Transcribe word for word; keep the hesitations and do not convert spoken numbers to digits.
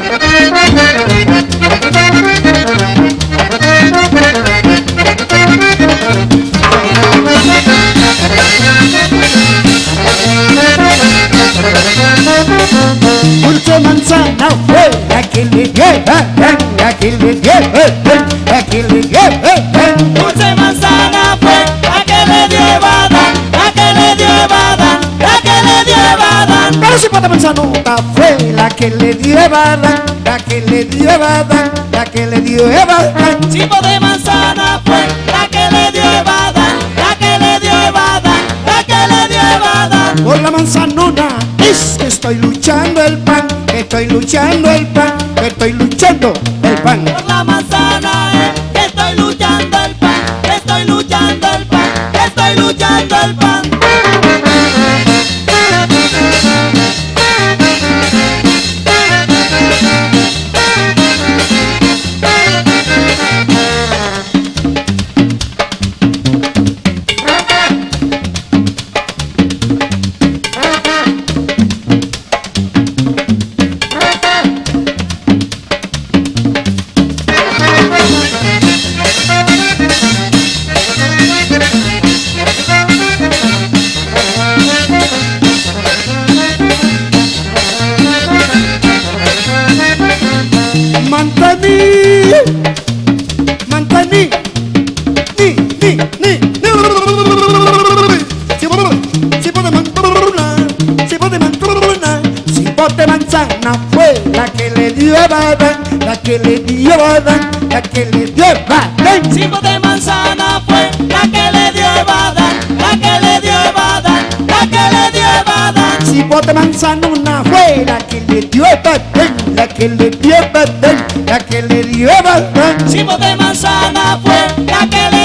Dulce manzana fue la que le dio, la que le dio, la que le dio. Dulce manzana fue la que le dio Evadán, la que le dio Evadán, la que le dio Evadán. Pero si pata manzanota fue la que le dio Evadán, la que le dio Evadán, la que le dio Evadán. Chipo de manzana fue la que le dio Evadán, la que le dio Evadán, la que le dio Evadán. Por la manzanona es que estoy luchando el pan, que estoy luchando el pan, que estoy luchando el pan. Por la manzana es que estoy luchando el pan, que estoy luchando el pan, que estoy luchando el pan. Mantaní, mantaní, ni, ni, ni, cipote manzana, cipote manzana, cipote manzana fue la que le dio Evadán, la que le dio Evadán, la que le dio Evadán. Chipo de manzana fue la que le dio Evadán, la que le dio Evadán, la que le dio Evadán. Cipote manzanona fue la que le dio Evadán, la que le dio Evadán, la que le dio Evadán. Chipo de manzana fue la que le